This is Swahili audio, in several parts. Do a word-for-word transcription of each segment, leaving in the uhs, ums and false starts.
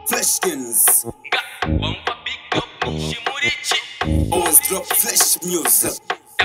Fleshkins. Always drop flesh music.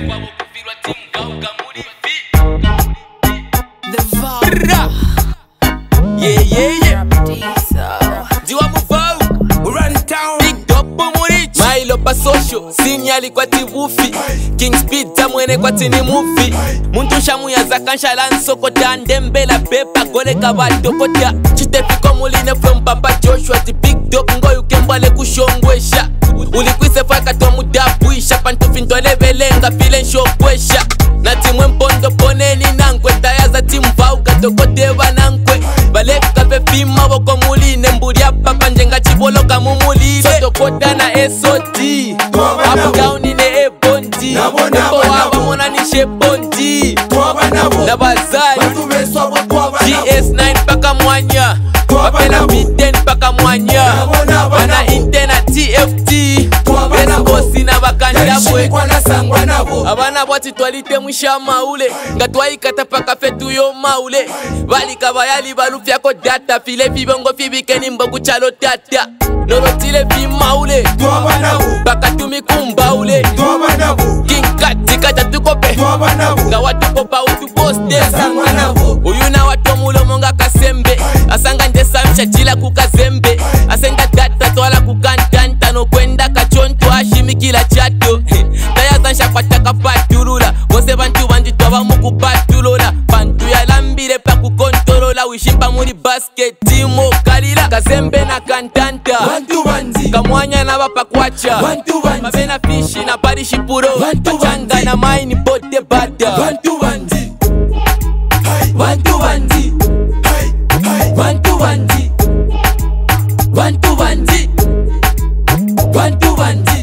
The Vogue. Yeah, yeah, yeah. Jiwa muvau. We run town. Big dog Murichi. Mailo pa social. Sinyali kwa tivufi. King Speed tamwene kwa tini movie. Muntu shamu ya zakansha lansoko tandembela pepa gole kabato kota. Chitefiko muline from Papa Joshua. Ti big dog ngoyu kembale kushongwesha. Ulikwise faka to mudabuisha. Pantufinto levelenga file nshokwesha. Na timwe mpondo poneni nankwe. Tayaza timu vauga tokotewa nankwe. Baleka pe fima woko muline. Mburi ya papa njenga chiboloka mumulile. Soto kota na S O T. Up down in the ebondi. Eko waba mona nishe bondi. Na bazali G S nine paka mwanya. Wapena B ten paka mwanya. Wana intena T F T. Beskosi na bakandabwe. Abana bwati twalite mwisha maule. Ngatwaikata paka fetu yo maule. Balika bayali balufyako data. File fibongo fibikeni mbogu chalo tata. Norotile fi maule. Baka tumi kumbaule. King Kati kata tukope. Nga watu kopa utu poste. Uyu na watu mulo monga kasembe. Asanga ndesa mchachila kukazembe. Asenga data twala kukantanta. No kwenda kachonto ashimi kila chato. Daya zansha kwa taka patulula. Gose bantu banji toba muku patulula. Bantu ya lambire pa kukontorola. Wishimpa muri basket timo kalila. Kazembe na kantanta. Kamwanya na wapa kwacha. Mabena fishi na parishi puro. Pachanga na maini bote bada. Bantu bandi. Bantu bandi. Bantu bandi. Bantu bandi. Bantu bandi.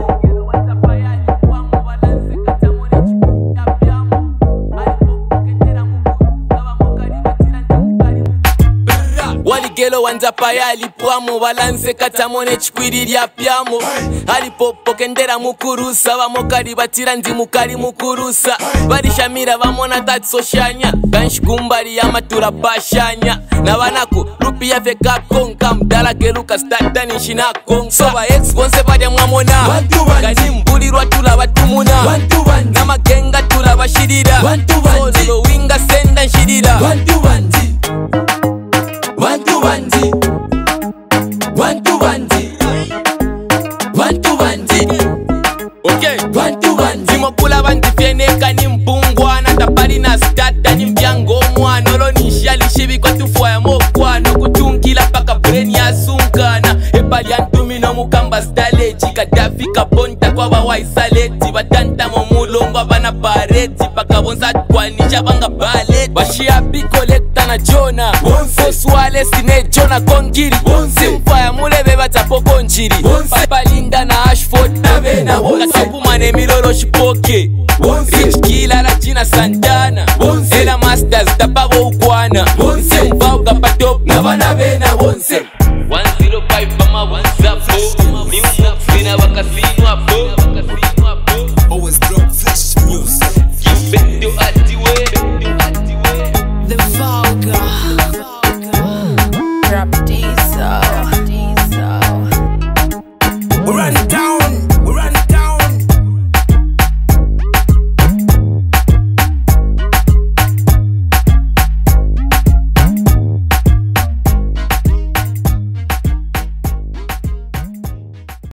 Waligelo wanza paya alipwamo. Balanse katamone chikwiri ya pyamo. Alipopo kendera mukurusa. Bamokari batira ndi mukari mukurusa. Barishamira bamona tatsoshanya. Kanshikumbari ya matura bashanya. Na banako rupi ya veka konka. Mdala geluka stata nishina konka. Soba ex bonse badya mwamona. Gani mbuli rwatula batumuna. Na magenga tula bashirira. Solo winga senda nshirira. Bantu bandi. Bantu bandi. Bantu bandi. Bantu bandi. Okay. Bantu bandi. Zimokula bandi fieneka ni mpungwana. Tapari na stata ni mbyango mwana. Olo nishali shibi kwa tufuwa ya mokwano. Kutunkila paka brain ya sunkana. Epali antumi no mukamba staleji. Kadafi kabonta kwa bawa isaleti. Batanta momulongo bana pareti. Paka bonza kwa nisha banga baleti. Bashia kolekta na Jona. Oswale sine Jona kongiri. Simfa ya mule beba tapoko nchiri. Papa Linda na Ashford. Katopu mane milolo shipoke. Rich Kila la Gina Santana. Ela Masters tapabo ukwana. Simfa ukapatop na bana bena bonse. one oh five mama one zero. Ni mufina wakasi.